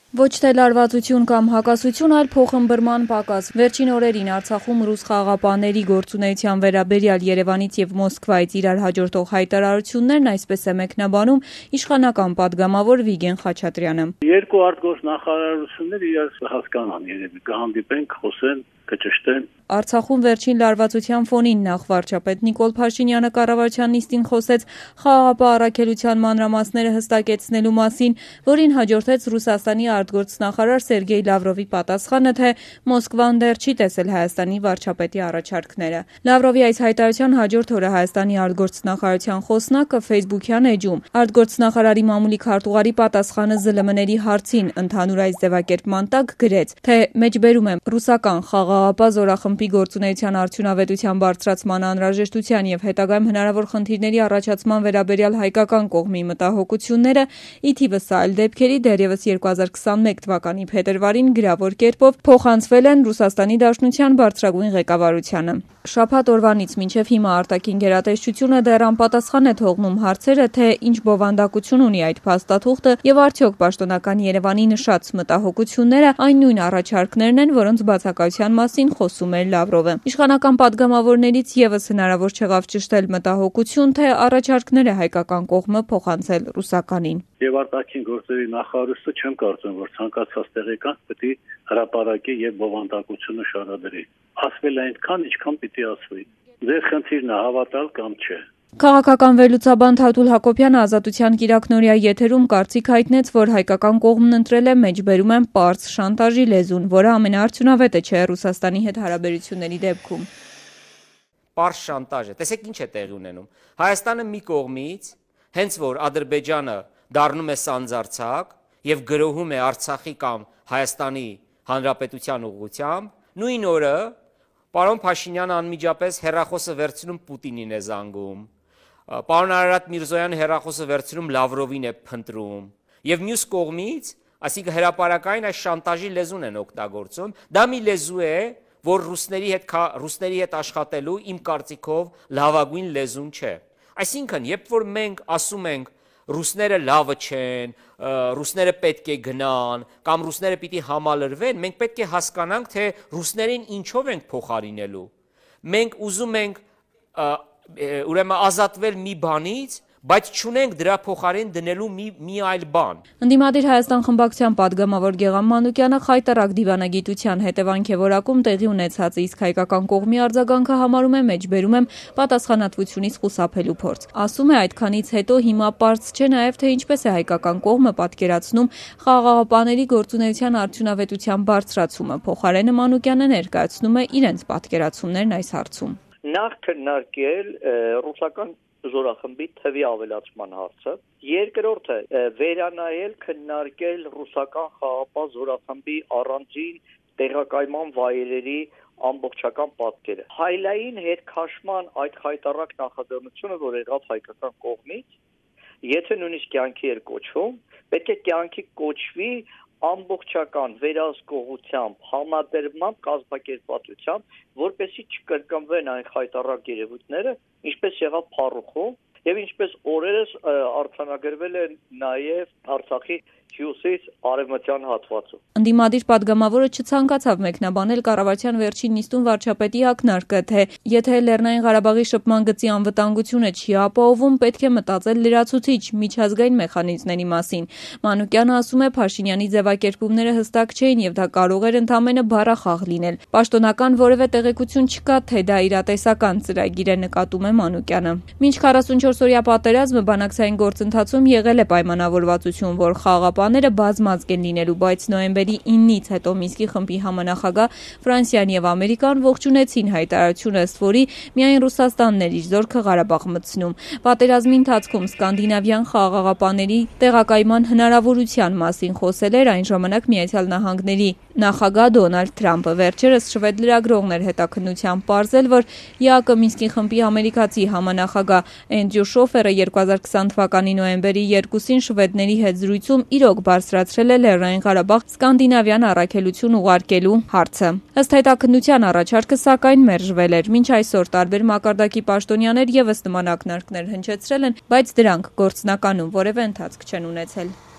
Ոչ թե լարվածություն կամ հակասություն, այլ փոխըմբռնման պակաս։ Վերջին օրերին Արցախում ռուս խաղաղապահների գործունեության վերաբերյալ Երևանից եւ Մոսկվայից իրար հաջորդող հայտարարություններն այսպես է մեկնաբանում իշխանական պատգամավոր Վիգեն Խաչատրյանը։ Երկու արտգործնախարարություններ իրար հասկանան, երևի կհանդիպեն, խոսեն, կճշտեն։ Արցախում վերջին լարվածության ֆոնին նախ վարչապետ Նիկոլ Փաշինյանը կառավարության նիստին խոսեց խաղաղապահ առաքելության մանրամասները հստակեցնելու մասին, որին հաջորդեց Ռուսաստանի արտգործնախարար Սերգեյ Լավրովի պատասխանը, թե Մոսկվան դեռ չի տեսել Հայաստանի վարչապետի առաջարկները։ Լավրովի այս հայտարարության հաջորդ օրը Հայաստանի արտգործնախարարության խոսնակը Facebook-յան էջում արտգործնախարարի մամուլի քարտուղարի պատասխանը ԶԼՄ-ների հարցին ընդհանուր այս ձևակերպման տակ գրեց, թե մեջբերում եմ ռուսական խաղաղապահ զորախմբի գործունեության արդյունավետության բարձրացման անհրաժեշտության եւ հետագայում հնարավոր խնդիրների առաջացման վերաբերյալ հայկական կողմի մտահոգությունները, ի թիվս այլ դեպքերի դեռևս 2021 թվականի փետրվարին գրավոր կերպով փոխանցվել են Ռուսաստանի Դաշնության բարձրագույն ղեկավարությանը։ Շաբաթ օրվանից մինչև հիմա արտաքին գերատեսչությունը դեռ անպատասխան է թողնում հարցերը, թե ինչ բովանդակություն ունի այդ փաստաթուղթը եւ արդյոք պաշտոնական Երևանի նշած մտահոգությունները այն նույն առաջարկներն են, որոնց բացակայության մասին խոսում էր Լավրովը։ Իշխանական պատգամավորներից եւս հնարավոր չեղավ ճշտել մտահոգություն, թե առաջարկները հայկական կողմը փոխանցել ռուսականին։ Եվ արտաքին գործերի նախարարությունը չեմ կարծում, որ ցանկացած տեղեկանք պետք է հրապարակի եւ բովանդակությունը շարադրի։ Ասվել է այնքան, ինչքան պիտի ասվի։ Ձեր խնդիրն է հավատալ կամ չէ։ Քաղաքական վերլուծաբան Թաթուլ Հակոբյանը Ազատության կիրակնօրյա եթերում կարծիք հայտնեց, որ հայկական կողմն ընտրել է մեջբերում են պարզ շանտաժի լեզուն, որը ամենաարդյունավետը չէ Ռուսաստանի հետ հարաբերությունների դեպքում։ Պարզ շանտաժը, տեսեք ինչ է տեղի ունենում։ Հայաստանը մի կողմից, հենց որ Ադրբեջանը դառնում է սանձարձակ եւ գրոհում է Արցախի կամ Հայաստանի Հանրապետության ուղղությամբ, նույն օրը պարոն Փաշինյանը անմիջապես հեռախոսը վերցնում Պուտինին է զանգում։ Պարոն Արարատ Միրզոյանը հեռախոսը վերցնում Լավրովին է փնտրում։ Եվ մյուս կողմից, այսինքն հրապարակային այս շանտաժի լեզուն են օգտագործում, դա մի լեզու է, որ ռուսների հետ աշխատելու իմ կարծիքով լավագույն լեզուն չէ։ Այսինքն, երբ որ մենք ասում ենք ռուսները լավը չեն, ռուսները պետք է գնան, կամ ռուսները պիտի համալրվեն, մենք պետք է հասկանանք, թե ռուսներին ինչով ենք փոխարինելու։ Մենք ուզում ենք ուրեմն ազատվել մի բանից, բայց չունենք դրա փոխարեն դնելու մի այլ բան։ Ընդդիմադիր Հայաստան խմբակցության պատգամավոր Գեգամ Մանուկյանը խայտառակ դիվանագիտության հետևանք է որակում տեղի ունեցածը, իսկ հայկական կողմի արձագանքը համարում է մեջբերում եմ պատասխանատվությունից խուսափելու փորձ։ Ասում է այդքանից հետո հիմա պարզ չէ նաև թե ինչպես է հայկական կողմը պատկերացնում խաղաղապահների գործունեության արդյունավետության բարձրացումը։ Փոխարենը Մանուկյանը ներկայացնում է իրենց պատկերացումներն այս հարցում։ Նախ քննարկել ռուսական զորախմբի թվի ավելացման հարցը, երկրորդը վերանայել, քննարկել ռուսական խաղաղապահ զորախմբի առանձին տեղակայման վայրերի ամբողջական պատկերը։ Հայլային հետ քաշման այդ խայտառակ նախաձեռնությունը, որ եղավ հայկական կողմից, եթե նույնիսկ կյանքի էր կոչվում, պետք է կյանքի կոչվի ամբողջական վերահսկողությամբ, համադրմամբ, կազմակերպվածությամբ, որպեսզի չկրկնվեն այն խայտառակ երևույթները, ինչպես եղավ Փառուխում, եւ ինչպես օրերս արձանագրվել է նաեւ Արցախի հյուսիս արևմտյան հատվածում։ Ընդդիմադիր պատգամավորը չցանկացավ մեկնաբանել կառավարության վերջին նիստում վարչապետի ակնարկը, թե եթե Լեռնային Ղարաբաղի շփման գծի անվտանգությունը չի ապահովում, պետք է մտածել լրացուցիչ միջազգային մեխանիզմների մասին։ Մանուկյանը ասում է, Փաշինյանի ձևակերպումները հստակ չէին եւ դա կարող էր ընդամենը բառախաղ լինել։ Պաշտոնական որևէ տեղեկություն չկա, թե դա իրատեսական ծրագիր է, նկատում է Մանուկյանը։ Մինչ 44-օրյա պատերազմը բանակցային գործընթացում եղել է պայմանավորվածություն, որ խաղաղապահները բազմազգ են լինելու, բայց նոյեմբերի 9-ից հետո Մինսկի խմբի համանախագահ Ֆրանսիան եւ Ամերիկան ողջունեցին հայտարարությունը, ըստ որի միայն Ռուսաստանն էր իր զորքը Ղարաբաղ մտցնում։ Պատերազմի ընթացքում սկանդինավյան խաղաղապահների տեղակայման հնարավորության մասին խոսել էր այն ժամանակ Միացյալ Նահանգների նախագահ Դոնալդ Թրամփը։ Վերջերս շվեդ լրագրողներ հետաքննությամբ պարզել, որ ԵԱԿ Մինսկի խմբի ամերիկացի համանախագահ Էնդրյու Շոֆերը 2020 թվականի նոյեմբերի 2-ին շվեդների հետ զրույցում իրոք բարձրացրել է Լեռնային Ղարաբաղ սկանդինավյան առաքելություն ուղարկելու հարցը։ Ըստ հետաքննության առաջարկը սակայն մերժվել էր։ Մինչ այսօր տարբեր մակարդակի պաշտոնյաներ եւս նման ակնարկներ հնչեցրել են, բայց դրանք գործնականում որևէ ընթացք չեն ունեցել։